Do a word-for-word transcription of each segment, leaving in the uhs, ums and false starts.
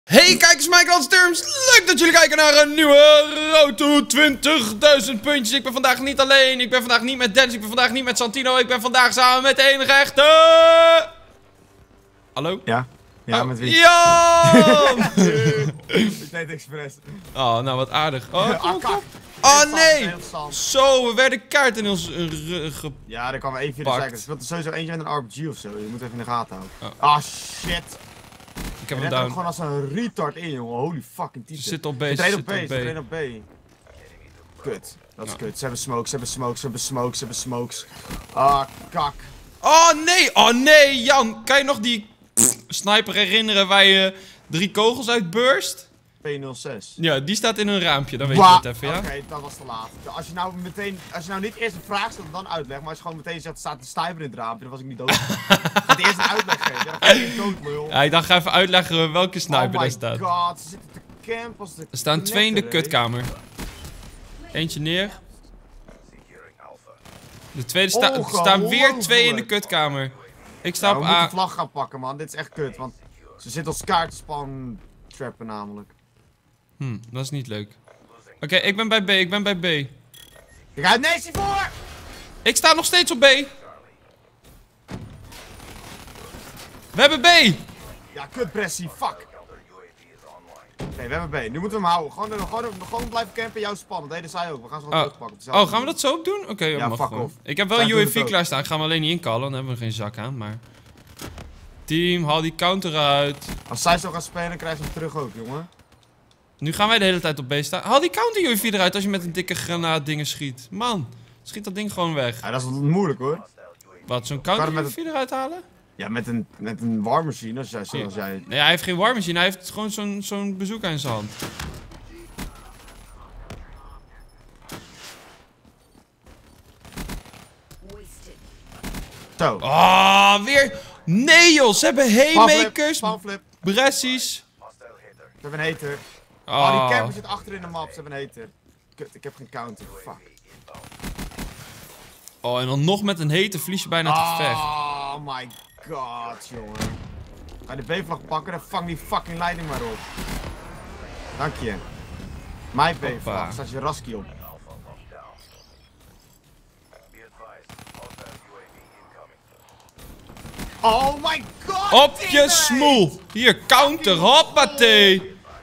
Hey kijkers, Minecraft Terms, leuk dat jullie kijken naar een nieuwe Road to twintigduizend puntjes. Ik ben vandaag niet alleen, ik ben vandaag niet met Dennis, ik ben vandaag niet met Santino, ik ben vandaag samen met de enige echte... Hallo? Ja, ja oh, met wie? Jan! Ik deed expres. Oh, nou wat aardig. Oh, kom, Ah, kom. Oh nee! Heel stand. Zo, we werden kaart in ons rug. Ja, er kwam even via de zijkant. Er speelt er sowieso eentje met een R P G of zo. Je moet even in de gaten houden. Oh. Ah, shit. Ik heb Je hem net ook down. gewoon als een retard in, jongen. Holy fucking Ze titel. zit op B, Ze ze zit zit op B, op ze zit B. op B. Kut. Dat is Ja. kut. Ze hebben smokes, ze hebben smokes, ze hebben smokes, ze hebben smokes. Ah, kak. Oh nee, oh nee, Jan. Kan je nog die pff, sniper herinneren waar je drie kogels uit burst? P nul zes. Ja, die staat in een raampje, dan weet Wauw. je het even, ja? Oké, okay, dat was te laat. Als je nou meteen, als je nou niet eerst een vraag stelt en dan uitleg, maar als je gewoon meteen zegt, er staat een sniper in het raampje, dan was ik niet dood. Het eerst een uitleg geven, ja, dan ga je niet dood, lul. Ja, ik dacht, ga even uitleggen welke sniper oh daar my staat. god, ze zitten te campen als de Er staan twee in de knetter, hè. kutkamer. Eentje neer. De tweede sta er staan weer twee in de kutkamer. Ik sta Ja, we op moeten A. de vlag gaan pakken, man. Dit is echt kut, want ze zitten als kaartspan trappen namelijk. Hm, dat is niet leuk. Oké, ik ben bij B, ik ben bij B. Kijk uit, nee, zie voor! Ik sta nog steeds op B. We hebben B! Ja, kut Bressie, fuck. Oké, we hebben B. Nu moeten we hem houden. Gewoon, gewoon, gewoon blijven campen, jouw span. Dat deden zij ook. We gaan ze gewoon Oh. terugpakken. op Oh, dezelfde gaan we manier. dat zo ook doen? Oké, okay, Ja, mag fuck gewoon. off. Ik heb wel Zij een doen U A het V ook. klaarstaan. Ik ga hem alleen niet inkallen, dan hebben we geen zak aan, maar... Team, haal die counter uit. Als zij zo gaan spelen, krijgen ze hem terug ook, jongen. Nu gaan wij de hele tijd op B staan. Haal die counter U A V eruit als je met een dikke granaat dingen schiet. Man, schiet dat ding gewoon weg. Ja, dat is moeilijk, hoor. Wat, zo'n Kan counter er U met A V eruit halen? Ja, met een, met een warmachine, als jij, zoals jij... Nee, hij heeft geen warmachine, hij heeft gewoon zo'n zo'n bezoeker in zijn hand. Zo. Ah, weer... Nee joh, ze hebben haymakers, Panflip. bressies. Ze hebben een hater. Oh, die Ah, camper zit achter in de map. Ze hebben een hater. Kut, ik heb geen counter. Fuck. oh, en dan nog met een hete verlies je bijna het gevecht. Oh my god, jongen. Ga je de B-vlag pakken, dan vang die fucking leiding maar op. Dank je. Mijn Hoppa. B-vlag, staat je raskie op. Oh my god! Op je teammate! smoel. Hier, counter, hoppatee.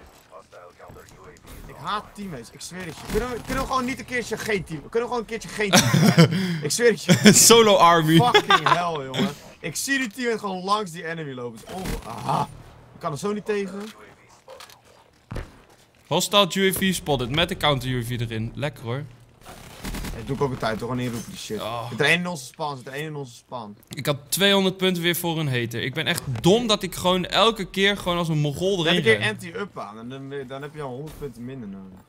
Ik haat teammates, ik zweer het je. Kunnen we, kunnen we gewoon niet een keertje geen team? Kunnen we gewoon een keertje geen team zijn? Ik zweer het je. Solo army. Fucking hell, jongen. Ik zie die teammate gewoon langs die enemy lopen. Het is onge- Aha. Ik kan er zo niet tegen. Hostile U A V spotted met de counter U A V erin. Lekker hoor. Dat doe ik ook altijd, toch? Gewoon inroepen die shit. Oh. Zit er één in onze span, zit er één in onze span. Ik had tweehonderd punten weer voor een hater. Ik ben echt dom dat ik gewoon elke keer gewoon als een mogol Dan erin heb je een ren. anti-up aan en dan, dan heb je al honderd punten minder nodig.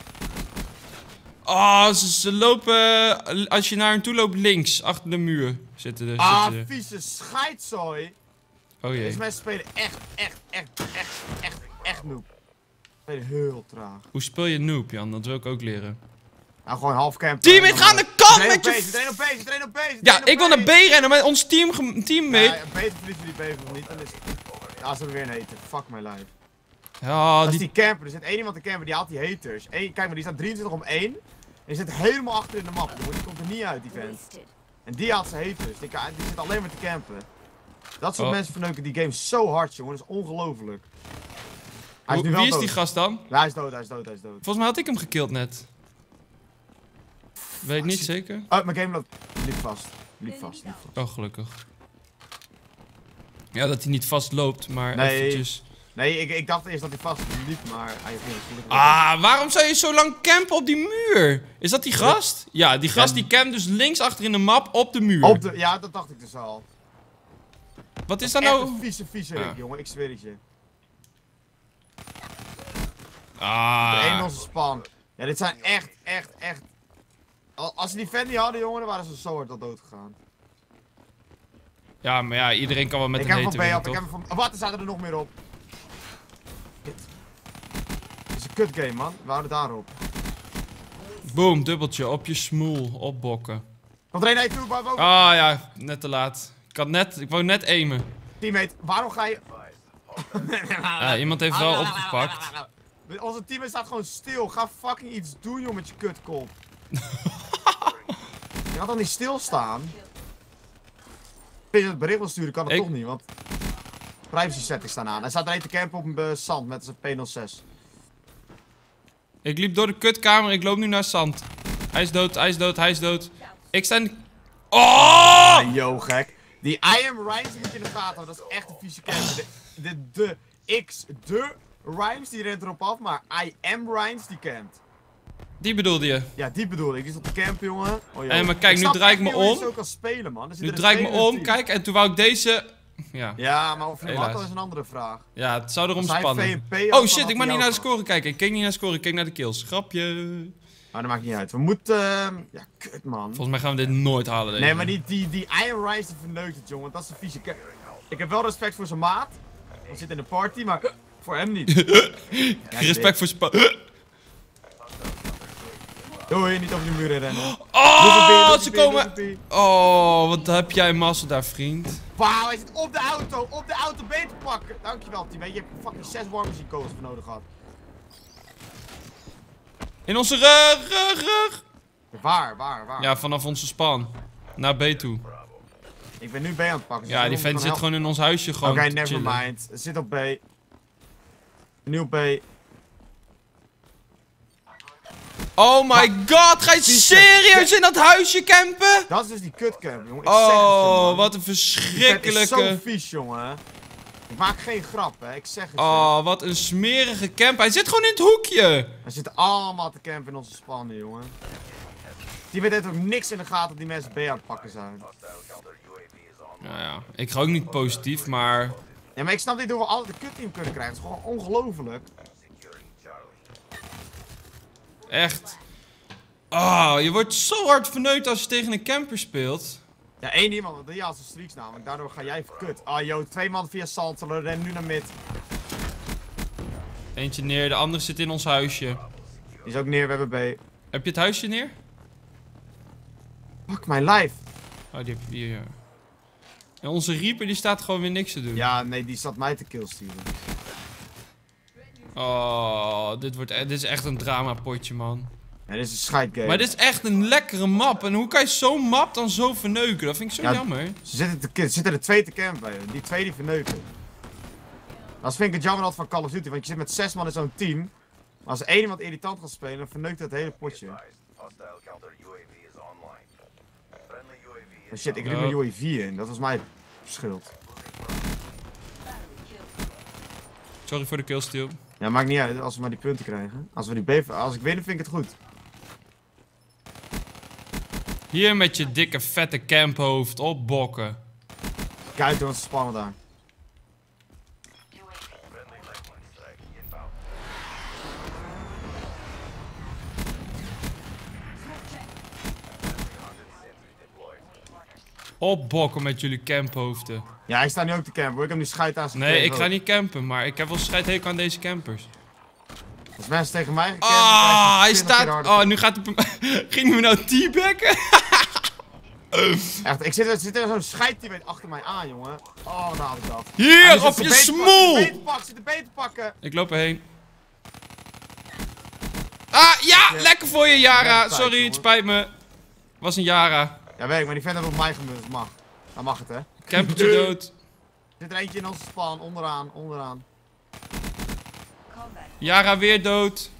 Oh, ze, ze lopen... Als je naar hen toe loopt, links. Achter de muur zitten er. Ah, zitten er. vieze scheidzooi! Oh jee. Deze mensen spelen echt, echt, echt, echt, echt, echt noob. Spelen heel traag. Hoe speel je noob, Jan? Dat wil ik ook leren. Nou, gewoon half camp. Teammate, ga aan de kant met je... Zit er één op B, zit er één op B, zit er Ja, één op ik wil naar B rennen met ons team, teammate. Ja, beter verliezen die B of niet, dan is het... Ja, ze hebben weer een hater. Fuck my life. Ja, Dat is die... die camper, er zit één iemand te camper, die haalt die haters. Eén, kijk maar, die staat drieëntwintig om één. En die zit helemaal achter in de map, jongen. Die komt er niet uit, die vent. En die haalt zijn haters, die, ka- die zit alleen maar te campen. Dat soort Oh. mensen verneuken die game zo hard, jongen. Dat is ongelooflijk. Hij is Hoe- nu wel Wie is dood. die gast dan? Ja, hij is dood, hij is dood, hij is dood. Volgens mij had ik hem gekild net. Weet niet zeker. Oh, mijn game loopt. Liep vast. Liep vast, liep vast. Oh, gelukkig. Ja, dat hij niet vast loopt, maar Nee. eventjes... Nee, ik, ik dacht eerst dat hij vast liep, maar hij ging gelukkig. Ah, waarom zou je zo lang campen op die muur? Is dat die gast? Ja, die gast Ja. die campt dus links achter in de map op de muur. Op de, ja, dat dacht ik dus al. Wat is dat Echt nou? een vieze, vieze Ja. Rick, jongen. Ik zweer het je. De één in Ah. onze span. Ja, dit zijn echt, echt, echt... Al- Als ze die fan niet hadden, jongen, dan waren ze zo hard al dood gegaan. Ja, maar ja, iedereen kan wel met Ik een heb hem hater van B winnen, af, ik toch? heb hem van... Wat, er zaten er nog meer op. Kut. Dit is een kut game, man. We houden daarop. Boom, dubbeltje, op je smoel, opbokken. Komt er één naar je toe, boven. Ah ja, net te laat. Ik had net, ik wou net aimen. Teammate, waarom ga je... Ja, iemand heeft wel opgepakt. Onze team staat gewoon stil. Ga fucking iets doen, joh, met je kutkop. Je had dan niet stilstaan. Als je het bericht wil sturen, kan het Ik... toch niet, want privacy settings staan aan. Hij staat er een te campen op een uh, zand met zijn P nul zes. Ik liep door de kutkamer, ik loop nu naar zand. Hij is dood, hij is dood, hij is dood. Ik sta in... Oh! Ah, yo, gek. Die I am Rhymes die moet je in de gaten houden, dat is echt een vieze camper. De, de, de X, de Rhymes die rent erop af, maar I am Rhymes die campt. Die bedoelde je? Ja, die bedoel ik. Die is op de camp, jongen. Oh, Hey, maar kijk, nu draai ik me om. Zo kan spelen, man. Nu draai ik me om, kijk, en toen wou ik deze... Ja. Ja, maar of je Helaas. had, dat is een andere vraag. Ja, het zou erom Als hij spannen. V P had, Oh shit, dan ik had mag hij niet naar de ook score kijken. Ik keek niet naar de score, ik keek naar de kills. Grapje. Maar dat maakt niet uit. We moeten... Uh... Ja, kut, man. Volgens mij gaan we dit nooit halen, deze. Nee, maar die, die, die Iron Rise die verneukt het, jongen. Want dat is een vieze camp. Ik heb wel respect voor zijn maat. Hij zit in de party, maar voor hem niet. Ja, respect voor spa... Doei, niet over die muren rennen. Oh, ze komen... Oh, wat heb jij massa daar, vriend. Wauw, hij zit op de auto. Op de auto beter pakken. Dankjewel, team. Je hebt fucking zes warmers codes voor nodig gehad. In onze rug, rug, rug. Waar, waar, waar? Ja, vanaf onze span. Naar B toe. Ik ben nu B aan het pakken. Ja, die vent zit gewoon in ons huisje gewoon Oké, te never chillen. mind. Het zit op B. Nu op B. Oh my god, ga je serieus in dat huisje campen? Dat is dus die kutcamp, jongen. Ik zeg het je, Oh, man. wat een Die vent is verschrikkelijke... zo vies, jongen. Ik maak geen grap, hè. Ik zeg het je. Oh, wat een smerige camp. Hij zit gewoon in het hoekje. We zitten allemaal te campen in onze spannen, jongen. Die weet ook niks in de gaten dat die mensen B aan het pakken zijn. Nou ja, ik ga ook niet positief, maar... Ja, maar ik snap niet hoe we altijd een kutteam kunnen krijgen. Het is gewoon ongelooflijk. Echt. Oh, je wordt zo hard verneukt als je tegen een camper speelt. Ja, één iemand, want die had zijn streaks namelijk. Daardoor ga jij verkut. Ah, yo, twee man via Santelen, ren nu naar mid. Eentje neer, de andere zit in ons huisje. Die is ook neer, we hebben B. Heb je het huisje neer? Fuck mijn life. Oh, die heb je hier, ja. En onze Reaper die staat gewoon weer niks te doen. Ja, nee, die zat mij te killsturen. Oh, dit, wordt, e- dit is echt een dramapotje, man. Ja, dit is een scheidgame. Maar dit is echt een lekkere map. En hoe kan je zo'n map dan zo verneuken? Dat vind ik zo Ja, jammer. Ze zitten, te, ki- zitten er twee te campen. Die twee die verneuken. Dat vind ik het jammer altijd van Call of Duty, want je zit met zes man in zo'n team. Maar als er één iemand irritant gaat spelen, dan verneukt het hele potje. Oh shit, ik riep mijn U A V in. Dat was mijn schuld. Sorry voor de killsteal. Ja, maakt niet uit als we maar die punten krijgen. Als we die B, als ik win, vind ik het goed. Hier met je dikke vette camphoofd opbokken. Kijk, wat spannend daar. Opbokken met jullie camphoofden. Ja, ik sta nu ook te campen hoor. Ik heb nu scheid aan zijn Nee, ik tegen ga ook. niet campen, maar ik heb wel scheidhekel aan deze campers. Als mensen tegen mij gaan campen, Ah, hij krijgen ze twintig keer staat... harder. Oh, nu gaat hij... Ging hij me nou teabaggen? Echt, ik zit, er zit er zo'n scheidteam achter mij aan, jongen. Oh, wat haal ik dat. Hier, Ah, die op zit je de beet te smoel! pakken, Zit de beet te pakken, zit de beet te pakken. Ik loop erheen. Ah, ja! Ja. Lekker voor je, Ja, Yara. tijd, Sorry, het jongen. spijt me. Was een Yara. Ja, weet ik, maar die vent heeft op mij gemunt. Dat mag. Dan mag het, hè. Campertje dood. Er zit er eentje in onze span, onderaan, onderaan. Yara weer dood.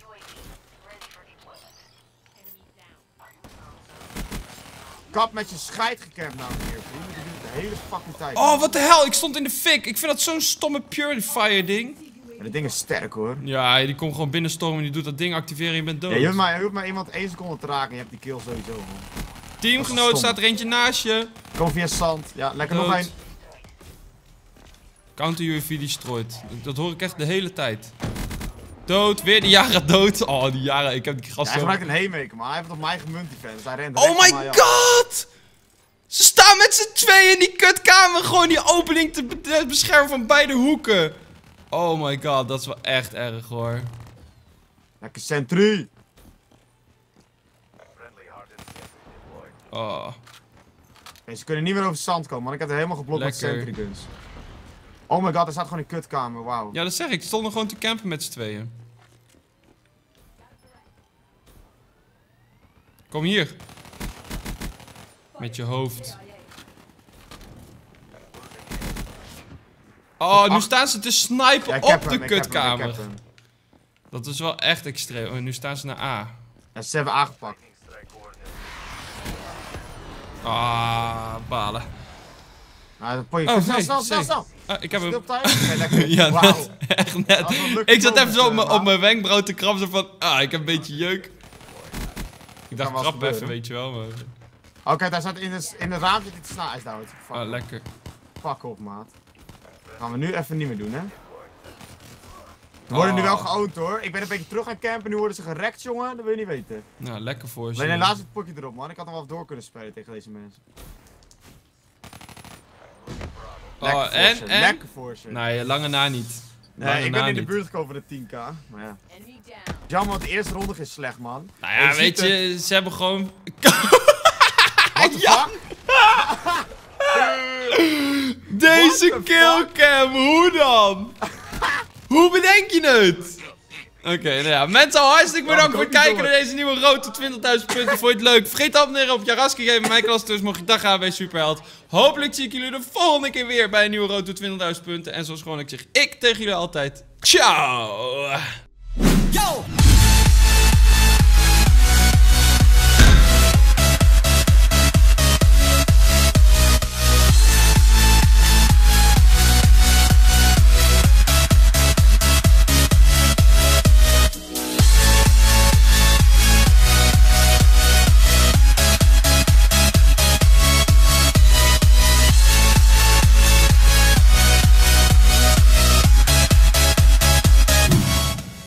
Kap met je scheid gecampt nou hier, vriend. Die doet het de hele fucking tijd. Oh, wat de hel. Ik stond in de fik. Ik vind dat zo'n stomme purifier ding. Maar dat ding is sterk, hoor. Ja, die komt gewoon binnenstormen en die doet dat ding activeren en je bent dood. Ja, je hoeft maar, je hoeft maar iemand één seconde te raken en je hebt die kill sowieso, man. Teamgenoot stom. staat er eentje naast je. Kom via zand. Ja, lekker nog Dood. één. Counter U A V destroyed. Dat hoor ik echt de hele tijd. Dood, weer de Yara dood. Oh, die Yara, ik heb die Ja, gast hij zo... gebruikt een haymaker, maar hij heeft op mij gemunt, die fans. Hij rent Oh direct my op mij af. god! Ze staan met z'n tweeën in die kutkamer gewoon die opening te be- te beschermen van beide hoeken. Oh my god, dat is wel echt erg hoor. Lekker sentry. Oh. Nee, ze kunnen niet meer over zand komen, man. Ik heb het helemaal geblokt met Lekker. sentry guns. Oh my god, er staat gewoon een kutkamer, wauw. Ja, dat zeg ik. Ze stonden gewoon te campen met z'n tweeën. Kom hier. Met je hoofd. Oh, nu staan ze te snipen Ja, ik heb op hem, de ik heb hem, ik kutkamer. heb hem. Dat is wel echt extreem. Oh, nu staan ze naar A. Ja, ze hebben aangepakt. Ah, balen. Nou, dat point. Oh, snel, nee, snel, snel, zeker. snel. Ah, ik heb hem. Stil tijd? Oké, lekker. Ja, Wauw. net. Echt net. Dat was een lucky Ik zat even moment, zo op mijn- eh, op mijn wenkbrauw te krabben. Zo van, ah, ik heb een beetje jeuk. Ik dacht, wel krap gebeuren. even, weet je wel. Maar... Oké, okay, daar staat in de, in de raam zit iets snel ijsdout. Fuck, Ah, lekker. fuck op, maat. Gaan we nu even niet meer doen, hè? We worden nu Oh. wel geowned, hoor. Ik ben een beetje terug gaan campen, nu worden ze gerekt, jongen. Dat wil je niet weten. Nou, lekker voor ze. Alleen helaas het potje erop, man. Ik had hem wel door kunnen spelen tegen deze mensen. Lekker Oh, voor en, ze, en? lekker voor ze. Nee, lange na niet. Nee, Lange ik na ben in de niet. buurt gekomen voor de tien k. Maar ja. Jammer, want de eerste ronde is slecht, man. Nou ja, Je weet ziet je, ze hebben gewoon... What the Ja. fuck? Deze What the killcam, hoe dan? Hoe bedenk je het? Oké, nou ja, mensen, hartstikke bedankt Ja, voor het kom niet kijken door. naar deze nieuwe road to twintigduizend punten. Vond je het leuk? Vergeet te abonneren op Jaraski Game. Mijn klas dus mocht je dag gaan bij Superheld. Hopelijk zie ik jullie de volgende keer weer bij een nieuwe road to twintigduizend punten. En zoals gewoon ik zeg, ik tegen jullie altijd, ciao! Yo!